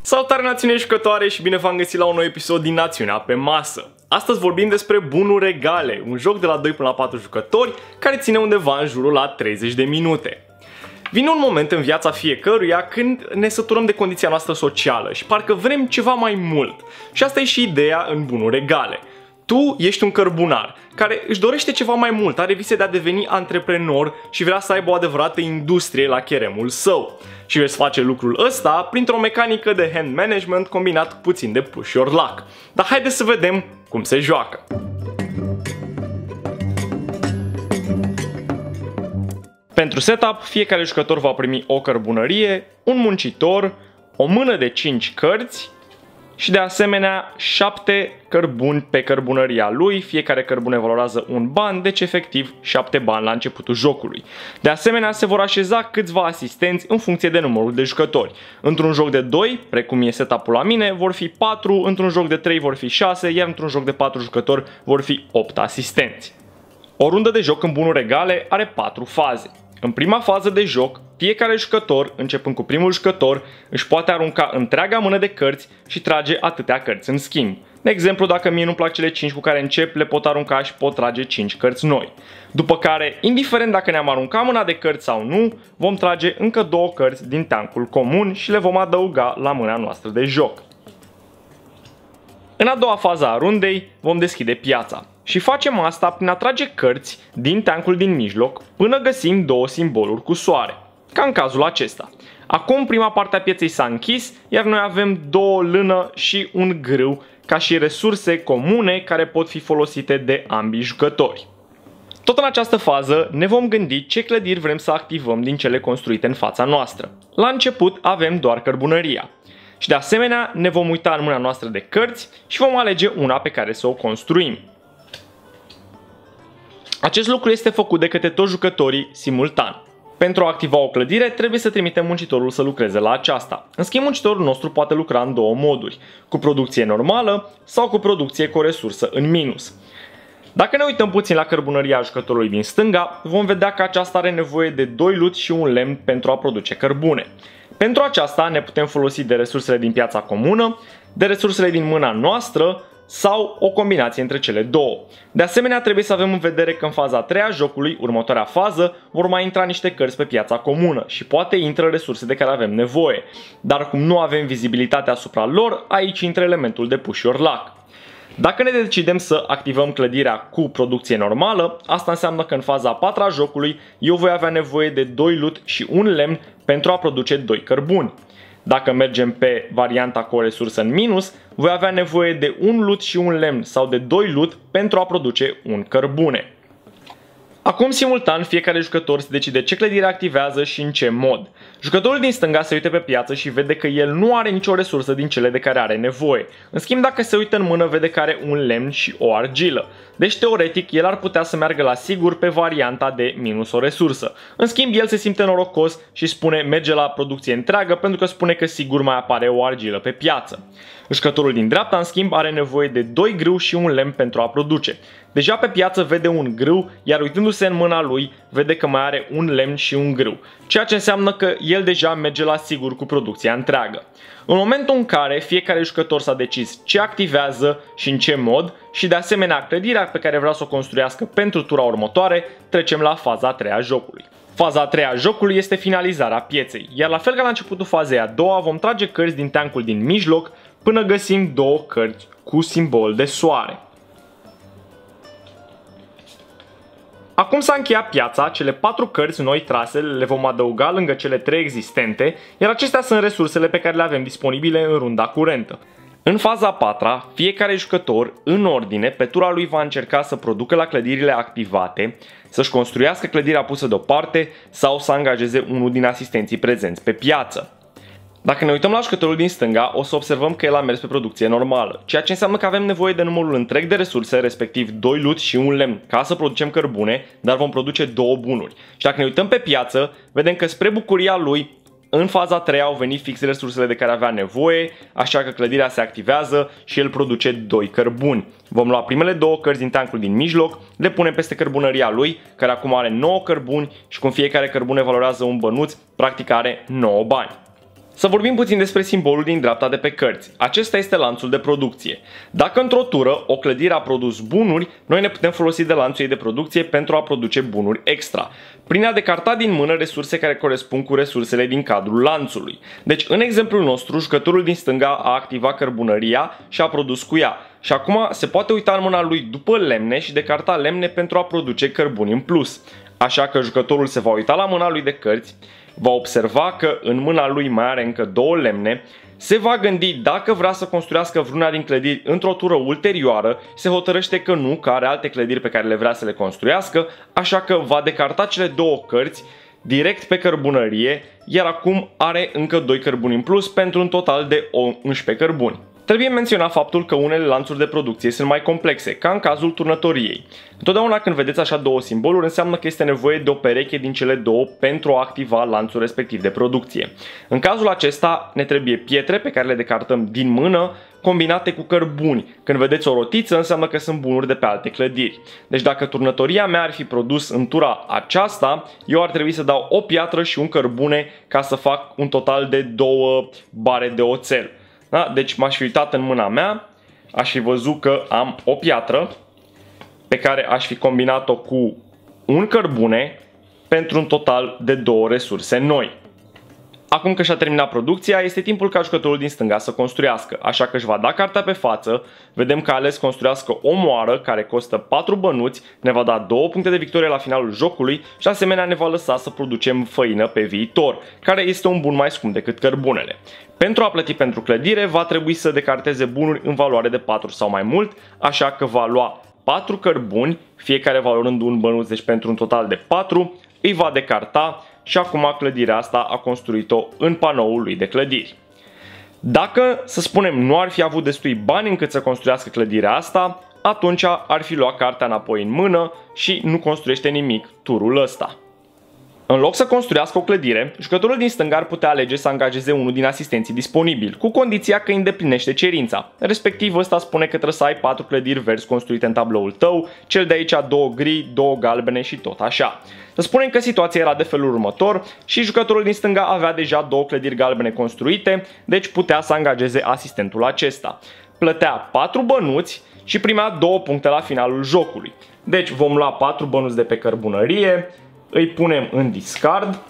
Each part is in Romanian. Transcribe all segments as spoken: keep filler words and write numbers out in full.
Salutare națiune jucătoare și bine v-am găsit la un nou episod din Națiunea pe masă. Astăzi vorbim despre bunuri egale, un joc de la doi până la patru jucători care ține undeva în jurul la treizeci de minute. Vine un moment în viața fiecăruia când ne săturăm de condiția noastră socială și parcă vrem ceva mai mult. Și asta e și ideea în bunuri egale. Tu ești un cărbunar care își dorește ceva mai mult, are vise de a deveni antreprenor și vrea să aibă o adevărată industrie la cheremul său. Și veți face lucrul ăsta printr-o mecanică de hand management combinat cu puțin de push your luck. Dar haideți să vedem cum se joacă. Pentru setup, fiecare jucător va primi o cărbunărie, un muncitor, o mână de cinci cărți și de asemenea șapte cărbuni pe cărbunăria lui, fiecare cărbune valorează un ban, deci efectiv șapte bani la începutul jocului. De asemenea se vor așeza câțiva asistenți în funcție de numărul de jucători. Într-un joc de doi, precum e setup-ul la mine, vor fi patru, într-un joc de trei vor fi șase, iar într-un joc de patru jucători vor fi opt asistenți. O rundă de joc în bunuri egale are patru faze. În prima fază de joc, fiecare jucător, începând cu primul jucător, își poate arunca întreaga mână de cărți și trage atâtea cărți în schimb. De exemplu, dacă mie nu-mi plac cele cinci cu care încep, le pot arunca și pot trage cinci cărți noi. După care, indiferent dacă ne-am aruncat mâna de cărți sau nu, vom trage încă două cărți din teancul comun și le vom adăuga la mâna noastră de joc. În a doua fază a rundei vom deschide piața. Și facem asta prin a trage cărți din teancul din mijloc până găsim două simboluri cu soare, ca în cazul acesta. Acum prima parte a pieței s-a închis, iar noi avem două lână și un grâu ca și resurse comune care pot fi folosite de ambii jucători. Tot în această fază ne vom gândi ce clădiri vrem să activăm din cele construite în fața noastră. La început avem doar cărbunăria. Și de asemenea ne vom uita în mâna noastră de cărți și vom alege una pe care să o construim. Acest lucru este făcut de către toți jucătorii simultan. Pentru a activa o clădire trebuie să trimitem muncitorul să lucreze la aceasta. În schimb, muncitorul nostru poate lucra în două moduri, cu producție normală sau cu producție cu o resursă în minus. Dacă ne uităm puțin la cărbunăria jucătorului din stânga, vom vedea că aceasta are nevoie de doi lut și un lemn pentru a produce cărbune. Pentru aceasta ne putem folosi de resursele din piața comună, de resursele din mâna noastră, sau o combinație între cele două. De asemenea, trebuie să avem în vedere că în faza a treia a jocului, următoarea fază, vor mai intra niște cărți pe piața comună și poate intră resurse de care avem nevoie. Dar cum nu avem vizibilitate asupra lor, aici intră elementul de push your luck. Dacă ne decidem să activăm clădirea cu producție normală, asta înseamnă că în faza a patra a jocului eu voi avea nevoie de doi lut și un lemn pentru a produce doi cărbuni. Dacă mergem pe varianta cu o resursă în minus, voi avea nevoie de un lut și un lemn sau de doi lut pentru a produce un cărbune. Acum, simultan, fiecare jucător se decide ce clădire activează și în ce mod. Jucătorul din stânga se uită pe piață și vede că el nu are nicio resursă din cele de care are nevoie. În schimb, dacă se uită în mână, vede că are un lemn și o argilă. Deci, teoretic, el ar putea să meargă la sigur pe varianta de minus o resursă. În schimb, el se simte norocos și spune merge la producție întreagă pentru că spune că sigur mai apare o argilă pe piață. Jucătorul din dreapta, în schimb, are nevoie de doi grâu și un lemn pentru a produce. Deja pe piață vede un grâu, iar uitându-se în mâna lui, vede că mai are un lemn și un grâu, ceea ce înseamnă că el deja merge la sigur cu producția întreagă. În momentul în care fiecare jucător s-a decis ce activează și în ce mod și de asemenea clădirea pe care vrea să o construiască pentru tura următoare, trecem la faza a treia a jocului. Faza a treia a jocului este finalizarea pieței, iar la fel ca la începutul fazei a doua vom trage cărți din teancul din mijloc până găsim două cărți cu simbol de soare. Acum s-a încheiat piața, cele patru cărți noi trase le vom adăuga lângă cele trei existente, iar acestea sunt resursele pe care le avem disponibile în runda curentă. În faza a patra, fiecare jucător, în ordine, pe tura lui va încerca să producă la clădirile activate, să-și construiască clădirea pusă deoparte sau să angajeze unul din asistenții prezenți pe piață. Dacă ne uităm la jucătorul din stânga, o să observăm că el a mers pe producție normală, ceea ce înseamnă că avem nevoie de numărul întreg de resurse, respectiv doi lut și un lemn, ca să producem cărbune, dar vom produce două bunuri. Și dacă ne uităm pe piață, vedem că spre bucuria lui, în faza a treia au venit fix resursele de care avea nevoie, așa că clădirea se activează și el produce doi cărbuni. Vom lua primele două cărți din tancul din mijloc, le punem peste cărbunăria lui, care acum are nouă cărbuni și cum fiecare cărbune valorează un bănuț, practic are nouă bani. Să vorbim puțin despre simbolul din dreapta de pe cărți. Acesta este lanțul de producție. Dacă într-o tură o clădire a produs bunuri, noi ne putem folosi de lanțul ei de producție pentru a produce bunuri extra, prin a decarta din mână resurse care corespund cu resursele din cadrul lanțului. Deci, în exemplul nostru, jucătorul din stânga a activat cărbunăria și a produs cu ea. Și acum se poate uita în mâna lui după lemne și decarta lemne pentru a produce cărbuni în plus. Așa că jucătorul se va uita la mâna lui de cărți, va observa că în mâna lui mai are încă două lemne, se va gândi dacă vrea să construiască vreuna din clădiri într-o tură ulterioară, se hotărăște că nu, că are alte clădiri pe care le vrea să le construiască, așa că va decarta cele două cărți direct pe cărbunărie, iar acum are încă doi cărbuni în plus pentru un total de unsprezece cărbuni. Trebuie menționat faptul că unele lanțuri de producție sunt mai complexe, ca în cazul turnătoriei. Întotdeauna când vedeți așa două simboluri, înseamnă că este nevoie de o pereche din cele două pentru a activa lanțul respectiv de producție. În cazul acesta ne trebuie pietre pe care le decartăm din mână, combinate cu cărbuni. Când vedeți o rotiță, înseamnă că sunt bunuri de pe alte clădiri. Deci dacă turnătoria mea ar fi produs în tura aceasta, eu ar trebui să dau o piatră și un cărbune ca să fac un total de două bare de oțel. Da? Deci m-aș fi uitat în mâna mea, aș fi văzut că am o piatră pe care aș fi combinat-o cu un cărbune pentru un total de două resurse noi. Acum că și-a terminat producția, este timpul ca jucătorul din stânga să construiască, așa că își va da cartea pe față, vedem că a ales construiască o moară care costă patru bănuți, ne va da două puncte de victorie la finalul jocului și asemenea ne va lăsa să producem făină pe viitor, care este un bun mai scump decât cărbunele. Pentru a plăti pentru clădire va trebui să decarteze bunuri în valoare de patru sau mai mult, așa că va lua patru cărbuni, fiecare valorând un bănuț, deci pentru un total de patru, îi va decarta și acum clădirea asta a construit-o în panoul lui de clădiri. Dacă, să spunem, nu ar fi avut destui bani încât să construiască clădirea asta, atunci ar fi luat cartea înapoi în mână și nu construiește nimic turul ăsta. În loc să construiască o clădire, jucătorul din stânga ar putea alege să angajeze unul din asistenții disponibili, cu condiția că îndeplinește cerința. Respectiv, ăsta spune că trebuie să ai patru clădiri verzi construite în tabloul tău, cel de aici două gri, două galbene și tot așa. Să spunem că situația era de felul următor și jucătorul din stânga avea deja două clădiri galbene construite, deci putea să angajeze asistentul acesta. Plătea patru bănuți și primea două puncte la finalul jocului. Deci vom lua patru bănuți de pe cărbunărie, îi punem în discard,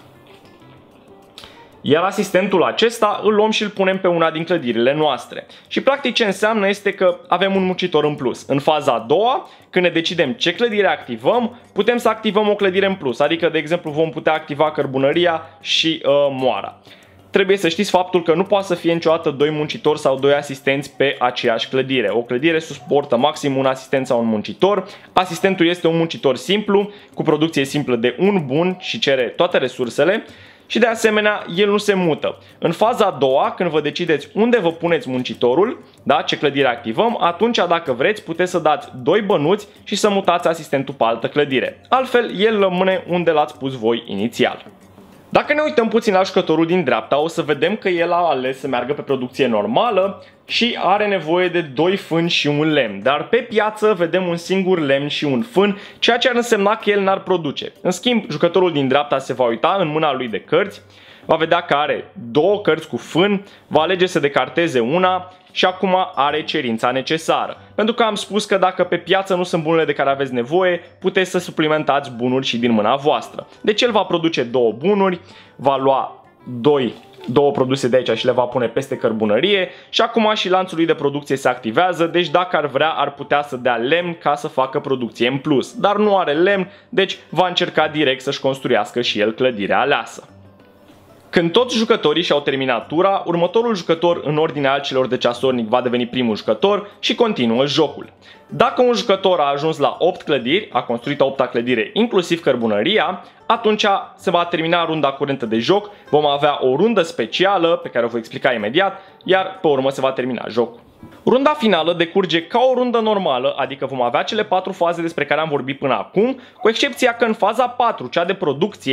iar asistentul acesta îl luăm și îl punem pe una din clădirile noastre. Și practic ce înseamnă este că avem un muncitor în plus. În faza a doua, când ne decidem ce clădire activăm, putem să activăm o clădire în plus. Adică, de exemplu, vom putea activa cărbunăria și uh, moara. Trebuie să știți faptul că nu poate să fie niciodată doi muncitori sau doi asistenți pe aceeași clădire. O clădire suportă maxim un asistent sau un muncitor. Asistentul este un muncitor simplu, cu producție simplă de un bun și cere toate resursele. Și de asemenea, el nu se mută. În faza a doua, când vă decideți unde vă puneți muncitorul, da, ce clădire activăm, atunci dacă vreți puteți să dați doi bănuți și să mutați asistentul pe altă clădire. Altfel, el rămâne unde l-ați pus voi inițial. Dacă ne uităm puțin la jucătorul din dreapta, o să vedem că el a ales să meargă pe producție normală și are nevoie de doi fâni și un lemn. Dar pe piață vedem un singur lemn și un fân, ceea ce ar însemna că el n-ar produce. În schimb, jucătorul din dreapta se va uita în mâna lui de cărți, va vedea că are două cărți cu fân, va alege să decarteze una și acum are cerința necesară. Pentru că am spus că dacă pe piață nu sunt bunurile de care aveți nevoie, puteți să suplimentați bunuri și din mâna voastră. Deci el va produce două bunuri, va lua doi, două produse de aici și le va pune peste cărbunărie și acum și lanțul lui de producție se activează, deci dacă ar vrea ar putea să dea lemn ca să facă producție în plus. Dar nu are lemn, deci va încerca direct să-și construiască și el clădirea aleasă. Când toți jucătorii și-au terminat tura, următorul jucător în ordinea al celor de ceasornic va deveni primul jucător și continuă jocul. Dacă un jucător a ajuns la opt clădiri, a construit a opta clădire inclusiv cărbunăria, atunci se va termina runda curentă de joc, vom avea o rundă specială pe care o voi explica imediat, iar pe urmă se va termina jocul. Runda finală decurge ca o rundă normală, adică vom avea cele patru faze despre care am vorbit până acum, cu excepția că în faza patru, cea de producție,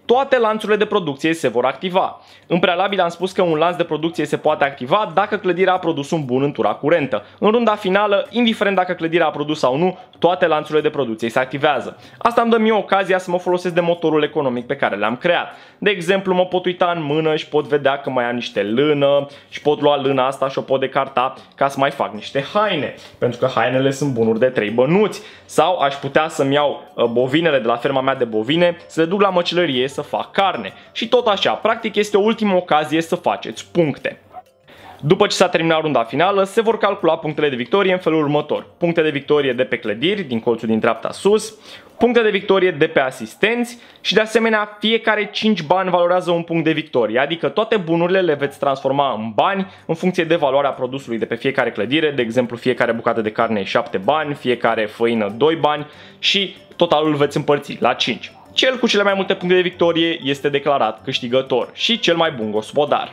toate lanțurile de producție se vor activa. În prealabil am spus că un lanț de producție se poate activa dacă clădirea a produs un bun în tura curentă. În runda finală, indiferent dacă clădirea a produs sau nu, toate lanțurile de producție se activează. Asta îmi dă mie ocazia să mă folosesc de motorul economic pe care l-am creat. De exemplu, mă pot uita în mână și pot vedea că mai am niște lână și pot lua lâna asta și o pot decarta ca să mai fac niște haine, pentru că hainele sunt bunuri de trei bănuți. Sau aș putea să-mi iau bovinele de la ferma mea de bovine, să le duc la măcelărie să fac carne. Și tot așa, practic este o ultimă ocazie să faceți puncte. După ce s-a terminat runda finală, se vor calcula punctele de victorie în felul următor. Puncte de victorie de pe clădiri, din colțul din dreapta sus, puncte de victorie de pe asistenți și de asemenea fiecare cinci bani valorează un punct de victorie, adică toate bunurile le veți transforma în bani în funcție de valoarea produsului de pe fiecare clădire, de exemplu fiecare bucată de carne șapte bani, fiecare făină doi bani și totalul îl veți împărți la cinci. Cel cu cele mai multe puncte de victorie este declarat câștigător și cel mai bun gospodar.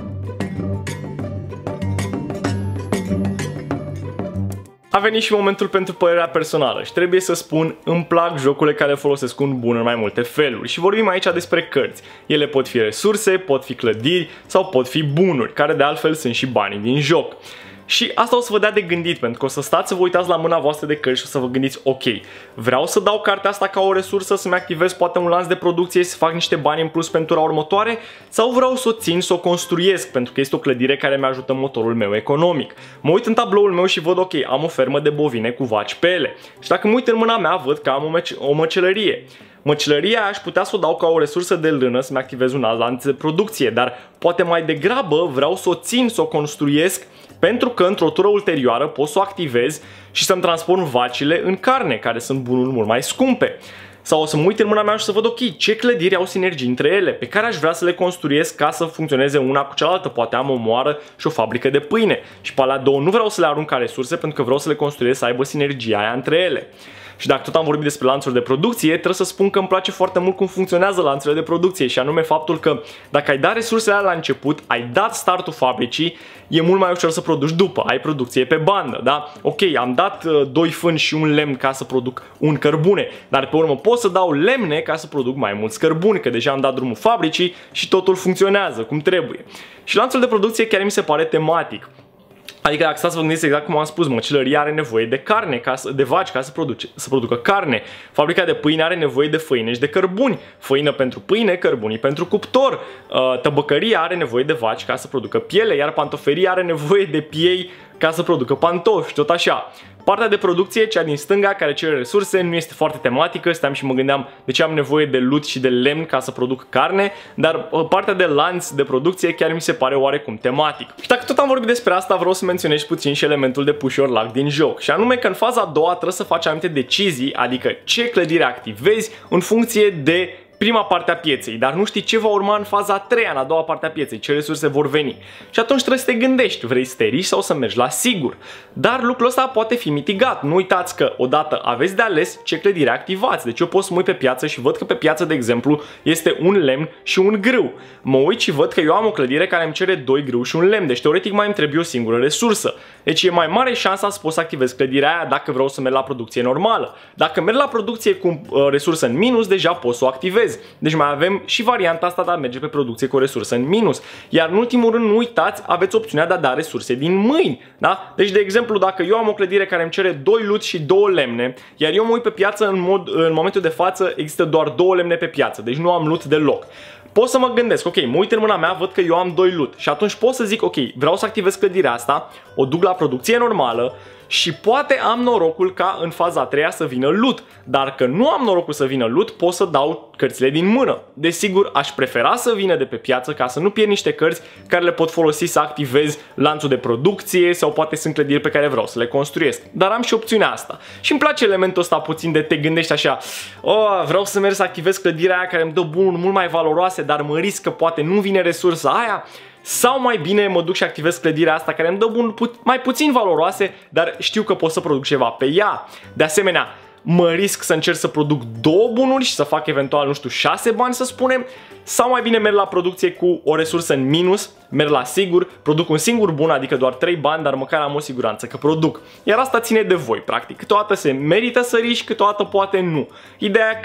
A venit și momentul pentru părerea personală și trebuie să spun, îmi plac jocurile care folosesc un bun în mai multe feluri și vorbim aici despre cărți. Ele pot fi resurse, pot fi clădiri sau pot fi bunuri, care de altfel sunt și banii din joc. Și asta o să vă dea de gândit, pentru că o să stați să vă uitați la mâna voastră de cărți și o să vă gândiți, ok, vreau să dau cartea asta ca o resursă, să-mi activez poate un lanț de producție, să fac niște bani în plus pentru tura următoare, sau vreau să o țin, să o construiesc, pentru că este o clădire care mi ajută motorul meu economic. Mă uit în tabloul meu și văd, ok, am o fermă de bovine cu vaci pe ele. Și dacă mă uit în mâna mea, văd că am o, măc o măcelărie. Măcelăria aș putea să o dau ca o resursă de lână să-mi activez un alt lanț de producție, dar poate mai degrabă vreau să o țin, să o construiesc, pentru că într-o tură ulterioară pot să o activez și să-mi transform vacile în carne, care sunt bunuri mult mai scumpe. Sau o să mă uit în mâna mea și să văd, ok, ce clădiri au sinergii între ele, pe care aș vrea să le construiesc ca să funcționeze una cu cealaltă. Poate am o moară și o fabrică de pâine și pe alea două nu vreau să le arunc ca resurse, pentru că vreau să le construiesc să aibă sinergia aia între ele. Și dacă tot am vorbit despre lanțuri de producție, trebuie să spun că îmi place foarte mult cum funcționează lanțurile de producție, și anume faptul că dacă ai dat resursele alea la început, ai dat startul fabricii, e mult mai ușor să produci după, ai producție pe bandă, da? Ok, am dat uh, doi fâni și un lemn ca să produc un cărbune, dar pe urmă pot să dau lemne ca să produc mai mulți cărbuni, că deja am dat drumul fabricii și totul funcționează cum trebuie. Și lanțul de producție chiar mi se pare tematic. Adică dacă stați să vă gândiți exact cum am spus, măcelăria are nevoie de carne, ca să, de vaci ca să, produce, să producă carne. Fabrica de pâine are nevoie de făină și de cărbuni. Făină pentru pâine, cărbunii pentru cuptor. Tăbăcăria are nevoie de vaci ca să producă piele, iar pantoferia are nevoie de piei ca să producă pantofi, tot așa. Partea de producție, cea din stânga, care cere resurse, nu este foarte tematică. Steam și mă gândeam de ce am nevoie de lut și de lemn ca să produc carne, dar partea de lanț de producție chiar mi se pare oarecum tematic. Și dacă tot am vorbit despre asta, vreau să menționez puțin și elementul de push or luck din joc. Și anume că în faza a doua trebuie să faci anumite decizii, adică ce clădire activezi în funcție de prima parte a pieței, dar nu știi ce va urma în faza a treia, în a doua parte a pieței, ce resurse vor veni. Și atunci trebuie să te gândești, vrei să te riști sau să mergi la sigur. Dar lucrul ăsta poate fi mitigat. Nu uitați că odată aveți de ales ce clădire activați. Deci eu pot să mă uit pe piață și văd că pe piață, de exemplu, este un lemn și un grâu. Mă uit și văd că eu am o clădire care îmi cere doi grâu și un lemn. Deci teoretic mai îmi trebuie o singură resursă. Deci e mai mare șansa să pot să activez clădirea aia dacă vreau să merg la producție normală. Dacă merg la producție cu uh, resursă în minus, deja pot să o activez. Deci mai avem și varianta asta de a merge pe producție cu o resursă în minus. Iar în ultimul rând, nu uitați, aveți opțiunea de a da resurse din mâini. Da? Deci, de exemplu, dacă eu am o clădire care îmi cere doi lut și două lemne, iar eu mă uit pe piață, în, mod, în momentul de față există doar două lemne pe piață, deci nu am lut deloc. Pot să mă gândesc, ok, mă uit în mâna mea, văd că eu am doi lut și atunci pot să zic, ok, vreau să activez clădirea asta, o duc la producție normală și poate am norocul ca în faza a treia să vină lut. Dar că nu am norocul să vină lut, pot să dau cărțile din mână. Desigur, aș prefera să vină de pe piață ca să nu pierd niște cărți care le pot folosi să activez lanțul de producție sau poate sunt clădiri pe care vreau să le construiesc. Dar am și opțiunea asta. Și îmi place elementul ăsta puțin de te gândești așa, oh, vreau să merg să activez clădirea aia care îmi dă bunuri mult mai valoroase, dar mă risc că poate nu vine resursa aia. Sau mai bine mă duc și activez clădirea asta care îmi dă bun, pu mai puțin valoroase, dar știu că pot să produc ceva pe ea. De asemenea, mă risc să încerc să produc două bunuri și să fac eventual, nu știu, șase bani să spunem. Sau mai bine merg la producție cu o resursă în minus, merg la sigur, produc un singur bun, adică doar trei bani, dar măcar am o siguranță că produc. Iar asta ține de voi, practic. Câteodată se merită să riști, câteodată poate nu. Ideea că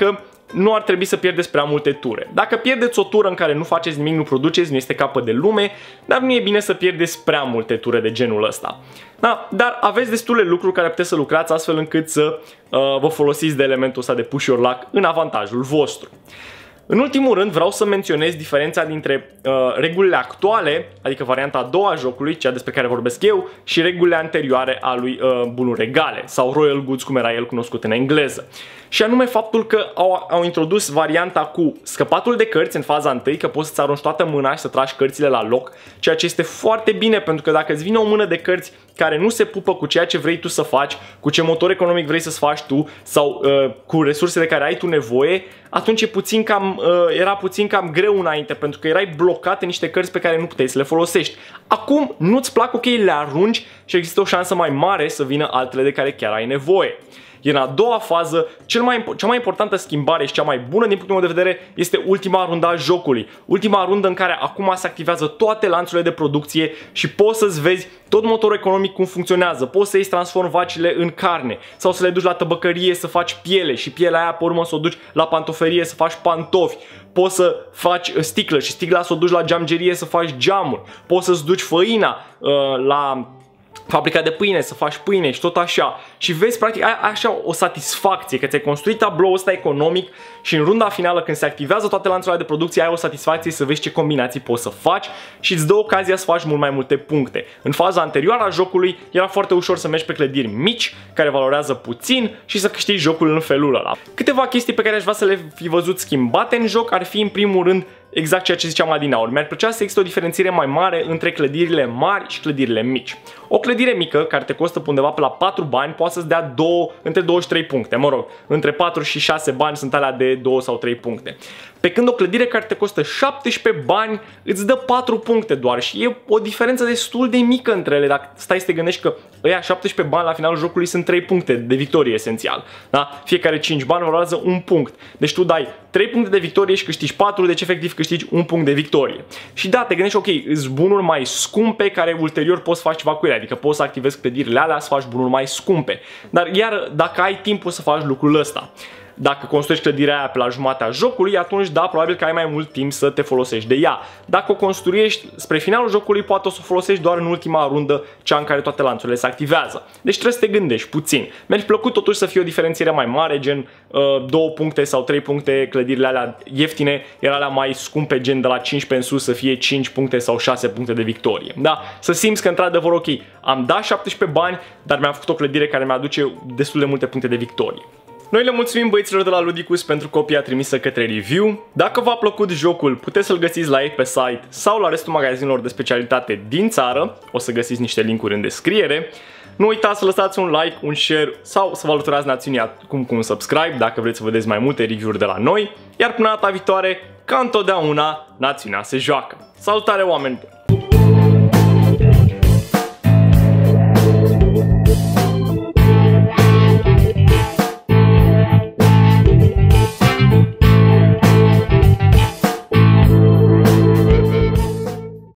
nu ar trebui să pierdeți prea multe ture. Dacă pierdeți o tură în care nu faceți nimic, nu produceți, nu este capăt de lume, dar nu e bine să pierdeți prea multe ture de genul ăsta. Da? Dar aveți destule lucruri care puteți să lucrați astfel încât să uh, vă folosiți de elementul ăsta de push your luck în avantajul vostru. În ultimul rând vreau să menționez diferența dintre uh, regulile actuale, adică varianta a doua a jocului, cea despre care vorbesc eu, și regulile anterioare a lui uh, bunuri regale sau Royal Goods, cum era el cunoscut în engleză. Și anume faptul că au, au introdus varianta cu scăpatul de cărți în faza întâi, că poți să-ți arunci toată mâna și să tragi cărțile la loc, ceea ce este foarte bine, pentru că dacă îți vine o mână de cărți care nu se pupă cu ceea ce vrei tu să faci, cu ce motor economic vrei să-ți faci tu sau uh, cu resursele de care ai tu nevoie, atunci e puțin cam, uh, era puțin cam greu înainte, pentru că erai blocat în niște cărți pe care nu puteai să le folosești. Acum nu-ți plac, ok, le arunci și există o șansă mai mare să vină altele de care chiar ai nevoie. Iar în a doua fază, cel mai, cea mai importantă schimbare și cea mai bună din punctul meu de vedere este ultima rundă a jocului. Ultima rundă în care acum se activează toate lanțurile de producție și poți să-ți vezi tot motorul economic cum funcționează. Poți să îți transformi vacile în carne sau să le duci la tăbăcărie să faci piele și pielea aia pe urmă să o duci la pantoferie să faci pantofi. Poți să faci sticlă și sticla să o duci la geamgerie să faci geamuri. Poți să-ți duci făina uh, la fabrica de pâine, să faci pâine și tot așa. Și vezi, practic, ai așa o satisfacție că ți-ai construit tabloul ăsta economic și în runda finală, când se activează toate lanțurile de producție, ai o satisfacție să vezi ce combinații poți să faci și îți dă ocazia să faci mult mai multe puncte. În faza anterioară a jocului era foarte ușor să mergi pe clădiri mici, care valorează puțin și să câștigi jocul în felul ăla. Câteva chestii pe care aș vrea să le fi văzut schimbate în joc ar fi, în primul rând, exact ceea ce ziceam adineauri. Mi-ar plăcea să există o diferențiere mai mare între clădirile mari și clădirile mici. O clădire mică, care te costă undeva pe la patru bani, poate să-ți dea două, între două și trei puncte. Mă rog, între patru și șase bani sunt alea de două sau trei puncte. Pe când o clădire care te costă șaptesprezece bani îți dă patru puncte doar și e o diferență destul de mică între ele. Dacă stai să te gândești că ăia șaptesprezece bani la finalul jocului sunt trei puncte de victorie esențial. Da? Fiecare cinci bani valorează un punct. Deci tu dai trei puncte de victorie și câștigi patru, deci efectiv câștigi un punct de victorie. Și da, te gândești, ok, îți bunuri mai scumpe care ulterior poți să faci ceva cu ele, adică poți să activezi clădirile alea să faci bunuri mai scumpe. Dar iar dacă ai timpul să faci lucrul ăsta, dacă construiești clădirea aia pe la jumatea jocului, atunci da, probabil că ai mai mult timp să te folosești de ea. Dacă o construiești spre finalul jocului, poate o să o folosești doar în ultima rundă, cea în care toate lanțurile se activează. Deci trebuie să te gândești puțin. Mi-ar fi plăcut totuși să fie o diferențiere mai mare, gen uh, două puncte sau trei puncte, clădirile alea ieftine, iar alea mai scumpe, gen de la cincisprezece în sus, să fie cinci puncte sau șase puncte de victorie. Da? Să simți că într-adevăr, ok, am dat șaptesprezece bani, dar mi-am făcut o clădire care mi-aduce destul de multe puncte de victorie. Noi le mulțumim băieților de la Ludicus pentru copia trimisă către review. Dacă v-a plăcut jocul, puteți să-l găsiți la ei pe site sau la restul magazinelor de specialitate din țară. O să găsiți niște linkuri în descriere. Nu uitați să lăsați un like, un share sau să vă alăturați națiunii acum cu un subscribe dacă vreți să vedeți mai multe review-uri de la noi. Iar până data viitoare, ca întotdeauna, națiunea se joacă. Salutare, oameni buni!